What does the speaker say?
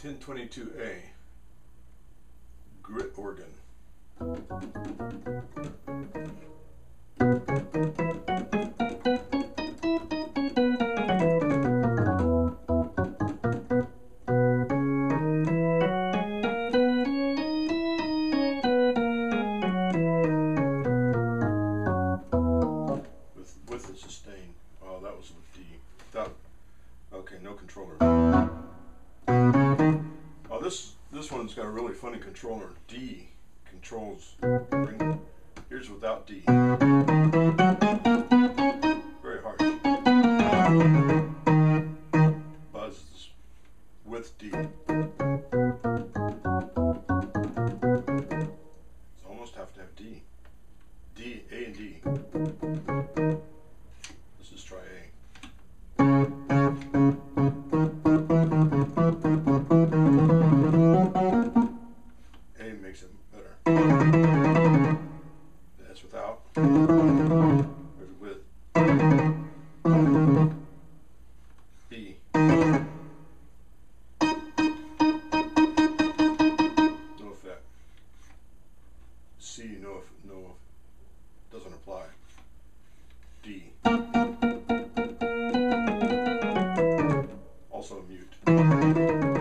1022A, grit organ. With the sustain. Oh, that was with D. Okay, no controller. Oh, this one's got a really funny controller. D controls. Here's without D. Very harsh. Buzzes with D. So almost have to have D. D, A and D. Let's just try A. A makes it better. That's without. There's with. B. No effect. C, no, doesn't apply. D. Also mute.